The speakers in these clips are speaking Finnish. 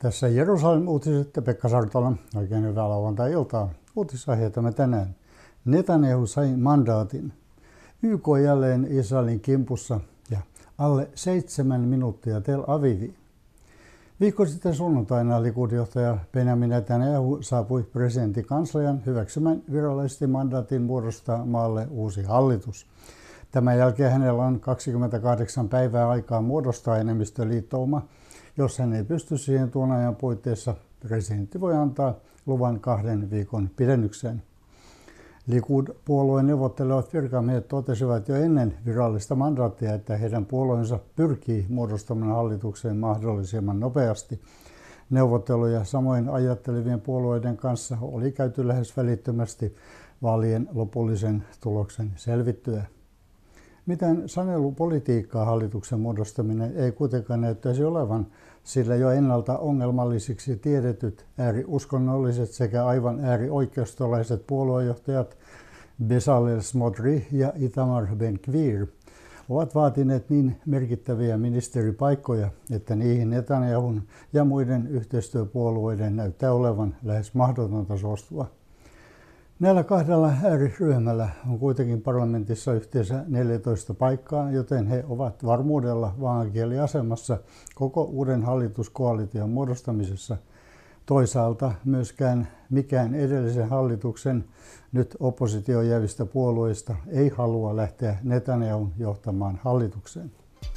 Tässä Jerusalem-uutiset ja Pekka Sartola. Oikein hyvää lauantai-iltaa. Uutisaiheitamme tänään. Netanyahu sai mandaatin. YK jälleen Israelin kimpussa ja alle 7 minuuttia Tel Aviviin. Viikko sitten sunnuntaina Likud-johtaja Benjamin Netanyahu saapui presidentin kanslian hyväksymän virallisesti mandaatin muodostaa maalle uusi hallitus. Tämän jälkeen hänellä on 28 päivää aikaa muodostaa enemmistöliittouma. Jos hän ei pysty siihen tuon ajan puitteissa, presidentti voi antaa luvan 2 viikon pidennykseen. Likud-puolueen neuvottelevat virkamiehet totesivat jo ennen virallista mandaattia, että heidän puolueensa pyrkii muodostamaan hallitukseen mahdollisimman nopeasti. Neuvotteluja samoin ajattelevien puolueiden kanssa oli käyty lähes välittömästi vaalien lopullisen tuloksen selvittyä. Mitään sanelupolitiikkaa hallituksen muodostaminen ei kuitenkaan näyttäisi olevan, sillä jo ennalta ongelmallisiksi tiedetyt ääriuskonnolliset sekä aivan äärioikeistolaiset puoluejohtajat Bezalel Smotrich ja Itamar Ben-Gvir ovat vaatineet niin merkittäviä ministeripaikkoja, että niihin Netanyahun ja muiden yhteistyöpuolueiden näyttää olevan lähes mahdotonta suostua. Näillä kahdella ääriryhmällä on kuitenkin parlamentissa yhteensä 14 paikkaa, joten he ovat varmuudella vaaankieliasemassa koko uuden hallituskoalition muodostamisessa. Toisaalta myöskään mikään edellisen hallituksen nyt oppositioon jäävistä puolueista ei halua lähteä Netanyahun johtamaan hallitukseen.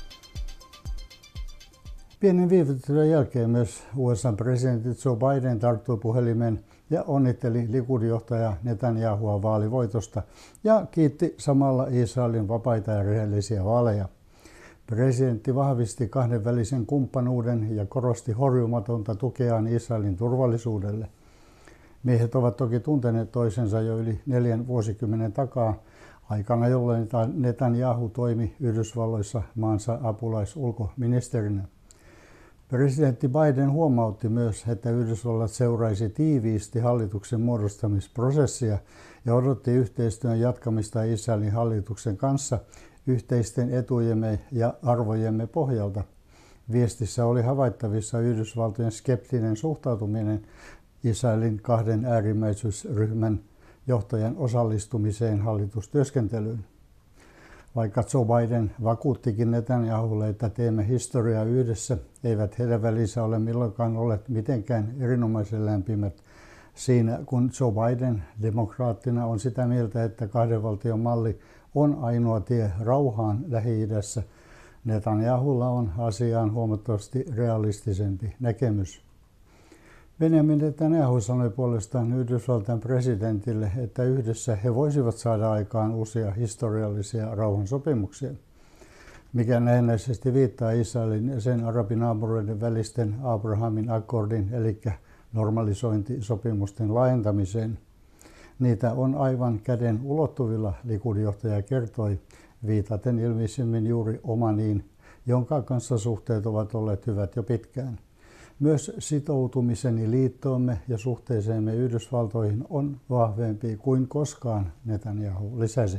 Pienen viivyttelyn jälkeen myös USA-presidentti Joe Biden tarttui puhelimeen ja onnitteli Likud-johtaja Netanyahua vaalivoitosta ja kiitti samalla Israelin vapaita ja rehellisiä vaaleja. Presidentti vahvisti kahdenvälisen kumppanuuden ja korosti horjumatonta tukeaan Israelin turvallisuudelle. Miehet ovat toki tunteneet toisensa jo yli 4 vuosikymmenen takaa, aikana jolloin Netanyahu toimi Yhdysvalloissa maansa apulaisulkoministerinä. Presidentti Biden huomautti myös, että Yhdysvallat seuraisi tiiviisti hallituksen muodostamisprosessia ja odotti yhteistyön jatkamista Israelin hallituksen kanssa yhteisten etujemme ja arvojemme pohjalta. Viestissä oli havaittavissa Yhdysvaltojen skeptinen suhtautuminen Israelin 2 äärimmäisyysryhmän johtajan osallistumiseen hallitustyöskentelyyn. Vaikka Joe Biden vakuuttikin Netanyahulle, että teemme historiaa yhdessä, eivät heidän välissä ole milloinkaan olleet mitenkään erinomaisen lämpimät siinä, kun Joe Biden demokraattina on sitä mieltä, että 2 valtion malli on ainoa tie rauhaan Lähi-idässä. Netanyahulla on asiaan huomattavasti realistisempi näkemys. Benjamin Netanyahu sanoi puolestaan Yhdysvaltain presidentille, että yhdessä he voisivat saada aikaan uusia historiallisia rauhansopimuksia, mikä näennäisesti viittaa Israelin ja sen arabinaapureiden välisten Abrahamin akkordin eli normalisointisopimusten laajentamiseen. Niitä on aivan käden ulottuvilla, Likud-johtaja kertoi, viitaten ilmeisimmin juuri Omaniin, jonka kanssa suhteet ovat olleet hyvät jo pitkään. Myös sitoutumiseni liittoomme ja suhteeseemme Yhdysvaltoihin on vahvempi kuin koskaan, Netanyahu lisäsi.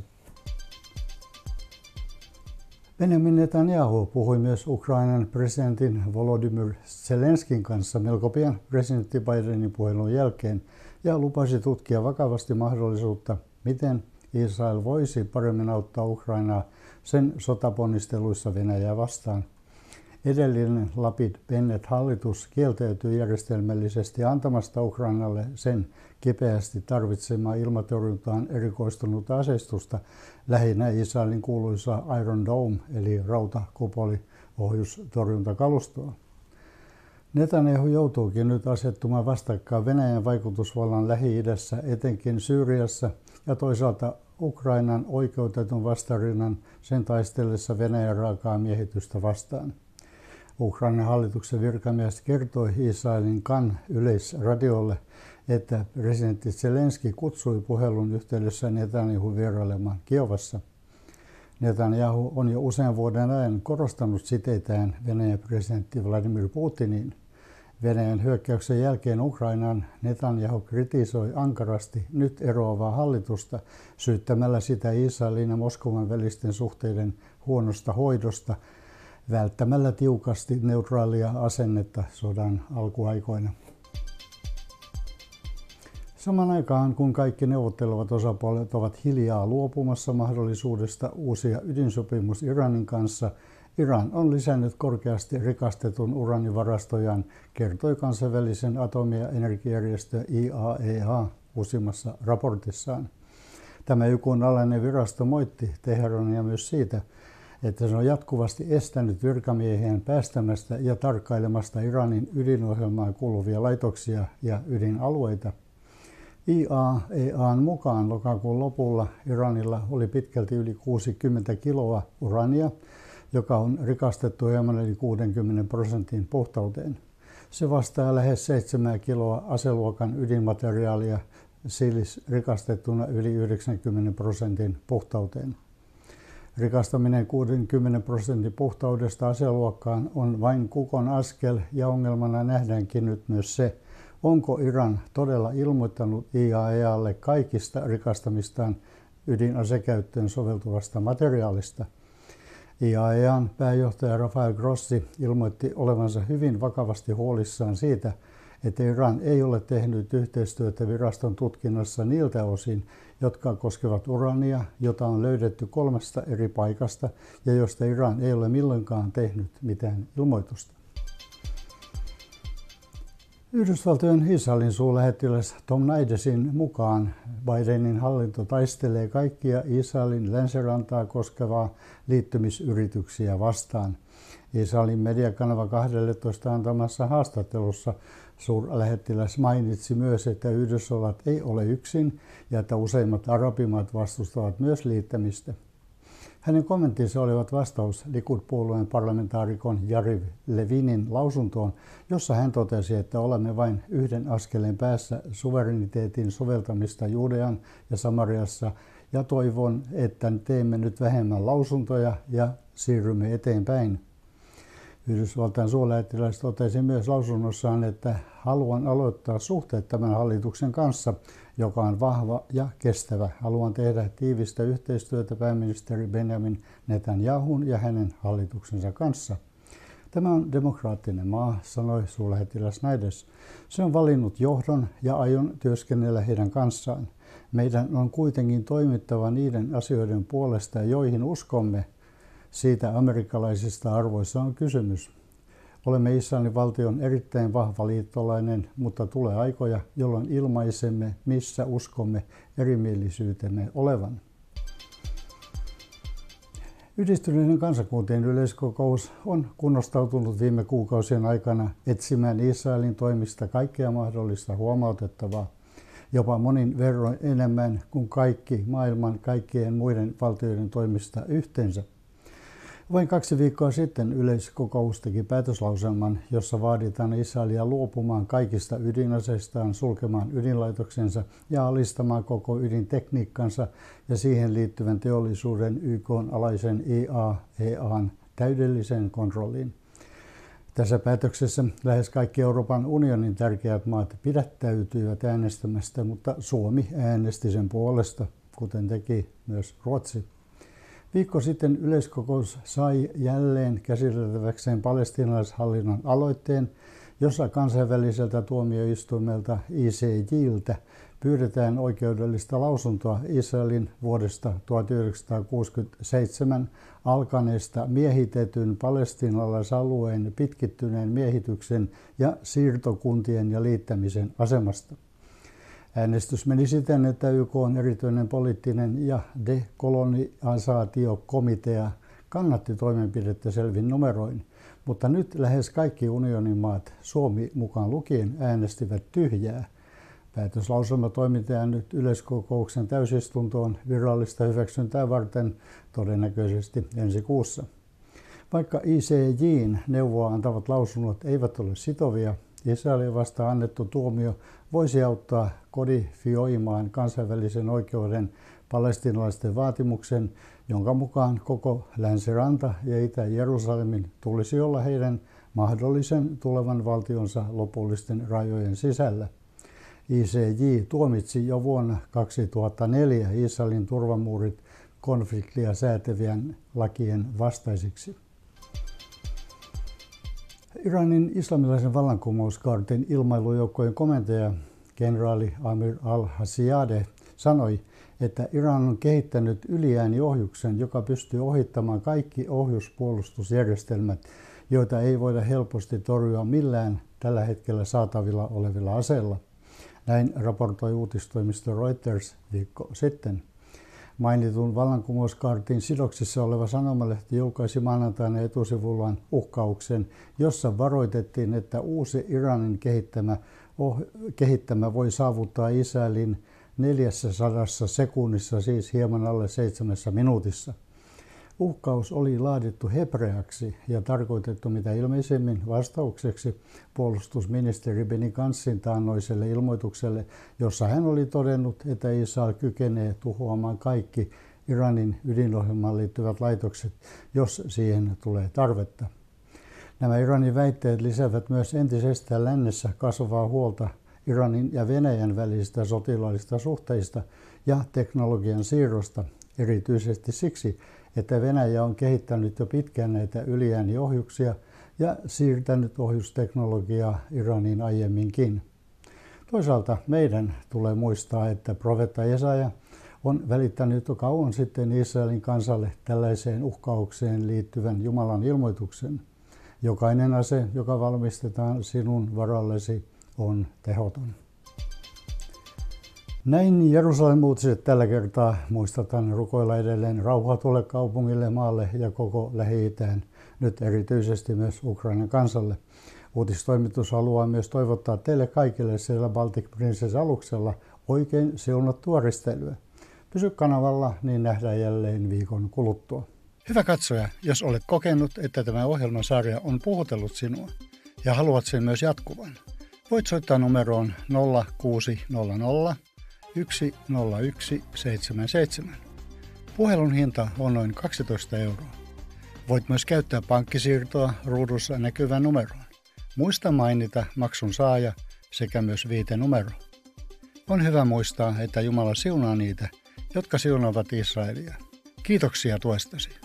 Benjamin Netanyahu puhui myös Ukrainan presidentin Volodymyr Zelenskin kanssa melko pian presidentti Bidenin puhelun jälkeen ja lupasi tutkia vakavasti mahdollisuutta, miten Israel voisi paremmin auttaa Ukrainaa sen sotaponnisteluissa Venäjää vastaan. Edellinen Lapid-Bennett-hallitus kieltäytyi järjestelmällisesti antamasta Ukrainalle sen kipeästi tarvitsemaa ilmatorjuntaan erikoistunutta aseistusta, lähinnä Israelin kuuluisa Iron Dome eli rautakupoli ohjustorjuntakalustoa. Netanyahu joutuukin nyt asettumaan vastakkain Venäjän vaikutusvallan Lähi-idässä, etenkin Syyriassa, ja toisaalta Ukrainan oikeutetun vastarinnan sen taistellessa Venäjän raakaa miehitystä vastaan. Ukrainan hallituksen virkamies kertoi Israelin Kan yleisradiolle, että presidentti Zelenski kutsui puhelun yhteydessä Netanyahun vierailemaan Kiovassa. Netanyahu on jo usean vuoden ajan korostanut siteitään Venäjän presidentti Vladimir Putiniin. Venäjän hyökkäyksen jälkeen Ukrainaan Netanyahu kritisoi ankarasti nyt eroavaa hallitusta syyttämällä sitä Israelin ja Moskovan välisten suhteiden huonosta hoidosta välttämällä tiukasti neutraalia asennetta sodan alkuaikoina. Samaan aikaan, kun kaikki neuvottelevat osapuolet ovat hiljaa luopumassa mahdollisuudesta uusia ydinsopimus Iranin kanssa, Iran on lisännyt korkeasti rikastetun uranivarastojaan, kertoi kansainvälisen atomi- ja energiajärjestö IAEA uusimmassa raportissaan. Tämä YK:n alainen virasto moitti Teherania myös siitä, että se on jatkuvasti estänyt virkamiehiään päästämästä ja tarkkailemasta Iranin ydinohjelmaan kuuluvia laitoksia ja ydinalueita. IAEAn mukaan lokakuun lopulla Iranilla oli pitkälti yli 60 kiloa urania, joka on rikastettu hieman yli 60% puhtauteen. Se vastaa lähes 7 kiloa aseluokan ydinmateriaalia, siis rikastettuna yli 90% puhtauteen. Rikastaminen 60% puhtaudesta aseluokkaan on vain kukon askel ja ongelmana nähdäänkin nyt myös se, onko Iran todella ilmoittanut IAEAlle kaikista rikastamistaan ydinasekäyttöön soveltuvasta materiaalista. IAEAn pääjohtaja Rafael Grossi ilmoitti olevansa hyvin vakavasti huolissaan siitä, että Iran ei ole tehnyt yhteistyötä viraston tutkinnassa niiltä osin, jotka koskevat urania, jota on löydetty 3 eri paikasta ja josta Iran ei ole milloinkaan tehnyt mitään ilmoitusta. Yhdysvaltojen Israelin suurlähettiläs Tom Naidesin mukaan Bidenin hallinto taistelee kaikkia Israelin länsirantaa koskevaa liittymisyrityksiä vastaan. Israelin mediakanava 12 antamassa haastattelussa suurlähettiläs mainitsi myös, että Yhdysvallat ei ole yksin ja että useimmat arabimaat vastustavat myös liittämistä. Hänen kommenttinsa olivat vastaus Likud-puolueen parlamentaarikon Yariv Levinin lausuntoon, jossa hän totesi, että olemme vain yhden askeleen päässä suvereniteetin soveltamista Juudean ja Samariassa ja toivon, että teemme nyt vähemmän lausuntoja ja siirrymme eteenpäin. Yhdysvaltain suurlähettiläs totesi myös lausunnossaan, että haluan aloittaa suhteet tämän hallituksen kanssa, joka on vahva ja kestävä. Haluan tehdä tiivistä yhteistyötä pääministeri Benjamin Netanyahun ja hänen hallituksensa kanssa. Tämä on demokraattinen maa, sanoi suurlähettiläs Naides. Se on valinnut johdon ja aion työskennellä heidän kanssaan. Meidän on kuitenkin toimittava niiden asioiden puolesta, joihin uskomme. Siitä amerikkalaisista arvoissa on kysymys. Olemme Israelin valtion erittäin vahva liittolainen, mutta tulee aikoja, jolloin ilmaisemme, missä uskomme erimielisyytemme olevan. Yhdistyneiden kansakuntien yleiskokous on kunnostautunut viime kuukausien aikana etsimään Israelin toimista kaikkea mahdollista huomautettavaa, jopa monin verroin enemmän kuin kaikki maailman kaikkien muiden valtioiden toimista yhteensä. Vain 2 viikkoa sitten yleiskokous teki päätöslauselman, jossa vaaditaan Israelia luopumaan kaikista ydinaseistaan, sulkemaan ydinlaitoksensa ja alistamaan koko ydintekniikkansa ja siihen liittyvän teollisuuden YK:n alaisen IAEAn täydelliseen kontrolliin. Tässä päätöksessä lähes kaikki Euroopan unionin tärkeät maat pidättäytyivät äänestämästä, mutta Suomi äänesti sen puolesta, kuten teki myös Ruotsi. Viikko sitten yleiskokous sai jälleen käsiteltäväkseen palestiinalaishallinnon aloitteen, jossa kansainväliseltä tuomioistuimelta ICJ:ltä pyydetään oikeudellista lausuntoa Israelin vuodesta 1967 alkaneesta miehitetyn palestiinalaisalueen pitkittyneen miehityksen ja siirtokuntien ja liittämisen asemasta. Äänestys meni siten, että YK on erityinen poliittinen ja dekolonisaatiokomitea kannatti toimenpidettä selvin numeroin, mutta nyt lähes kaikki unionin maat, Suomi mukaan lukien, äänestivät tyhjää. Päätöslauselma toimitetaan nyt yleiskokouksen täysistuntoon virallista hyväksyntää varten todennäköisesti ensi kuussa. Vaikka ICJ:n neuvoa antavat lausunnot eivät ole sitovia, Israelin vastaan annettu tuomio voisi auttaa kodifioimaan kansainvälisen oikeuden palestiinalaisten vaatimuksen, jonka mukaan koko länsiranta ja Itä-Jerusalemin tulisi olla heidän mahdollisen tulevan valtionsa lopullisten rajojen sisällä. ICJ tuomitsi jo vuonna 2004 Israelin turvamuurit konfliktia säätävien lakien vastaisiksi. Iranin islamilaisen vallankumouskaartin ilmailujoukkojen komentaja kenraali Amir al-Hasiadeh sanoi, että Iran on kehittänyt yliääniohjuksen, joka pystyy ohittamaan kaikki ohjuspuolustusjärjestelmät, joita ei voida helposti torjua millään tällä hetkellä saatavilla olevilla aseilla. Näin raportoi uutistoimisto Reuters viikko sitten. Mainitun vallankumouskaartin sidoksissa oleva sanomalehti julkaisi maanantaina etusivullaan uhkauksen, jossa varoitettiin, että uusi Iranin kehittämä voi saavuttaa Israelin 400 sekunnissa, siis hieman alle 7 minuutissa. Uhkaus oli laadittu hebreaksi ja tarkoitettu mitä ilmeisemmin vastaukseksi puolustusministeri Benny Gantzin taannoiselle ilmoitukselle, jossa hän oli todennut, että Israel kykenee tuhoamaan kaikki Iranin ydinohjelmaan liittyvät laitokset, jos siihen tulee tarvetta. Nämä Iranin väitteet lisäävät myös entisestään lännessä kasvavaa huolta Iranin ja Venäjän välisistä sotilaallisista suhteista ja teknologian siirrosta, erityisesti siksi, että Venäjä on kehittänyt jo pitkään näitä yliääniohjuksia ja siirtänyt ohjusteknologiaa Iraniin aiemminkin. Toisaalta meidän tulee muistaa, että profeetta Jesaja on välittänyt jo kauan sitten Israelin kansalle tällaiseen uhkaukseen liittyvän Jumalan ilmoituksen. Jokainen ase, joka valmistetaan sinun varallesi, on tehoton. Näin Jerusalem-uutiset tällä kertaa. Muistutan rukoilla edelleen rauhaa tuolle kaupungille, maalle ja koko Lähi-itään, nyt erityisesti myös Ukrainan kansalle. Uutistoimitus haluaa myös toivottaa teille kaikille siellä Baltic Princess-aluksella oikein siunattua risteilyä. Pysy kanavalla, niin nähdään jälleen viikon kuluttua. Hyvä katsoja, jos olet kokenut, että tämä ohjelmasarja on puhutellut sinua ja haluat sen myös jatkuvan, voit soittaa numeroon 0600 10177. Puhelun hinta on noin 12 €. Voit myös käyttää pankkisiirtoa ruudussa näkyvän numeroon. Muista mainita maksun saaja sekä myös viitenumero. On hyvä muistaa, että Jumala siunaa niitä, jotka siunaavat Israelia. Kiitoksia tuestasi.